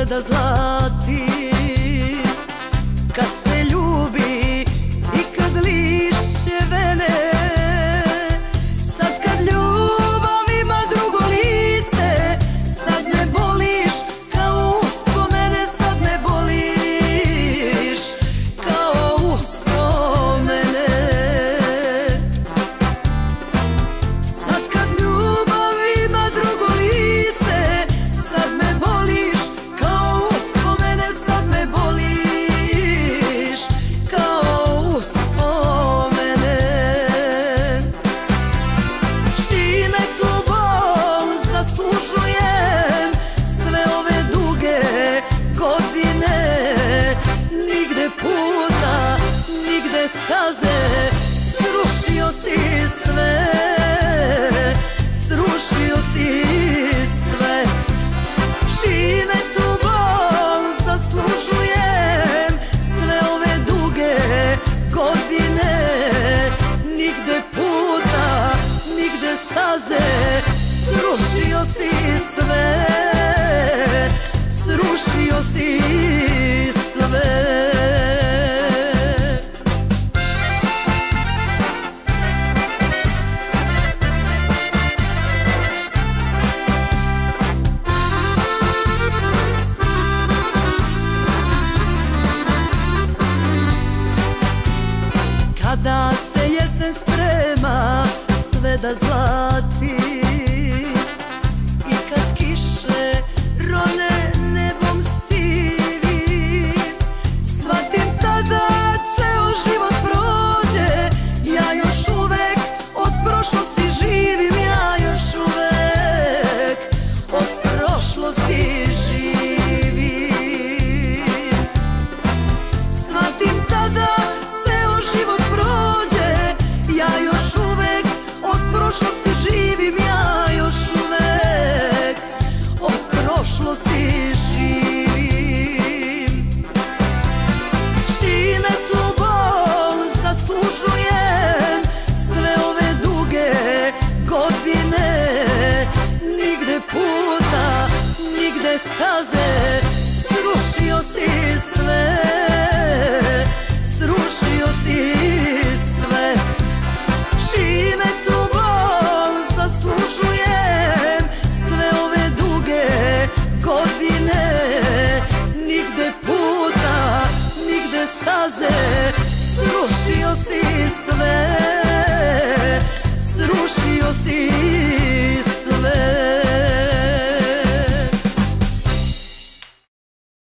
da zlati. Kad se ljubi i kad lišće vene, sad kad ljubav ima drugo lice, sad me boliš kao uspomene, sad me boliš kao uspomene. Sad kad ljubav ima drugo lice, sad me boliš kao uspomene, sad me boliš kao uspomene. Čime tu bol zaslužujem sve ove duge godine? Nigde puta, nigde staze, srušio si sve, srušio si sve. Čime tu bol zaslužujem sve ove duge godine? Nigde puta, nigde staze, srušio si sve, srušio si sve. Kada se jesen sprema sve da zlati i kad kiše rone nebom sivim, shvatim tada ceo život prođe. Ja još uvek od prošlosti živim, ja još uvek od prošlosti živim. Shvatim tada ceo život prođe, ja još uvek od prošlosti živim, ja još uvek od prošlosti živim. Čime tu bol zaslužujem sve ove duge godine? Nigde puta, nigde staze, srušio si sve, srušio si sve. Čime tu bol zaslužujem sve ove duge godine? Nigde puta, nigde staze, srušio si sve,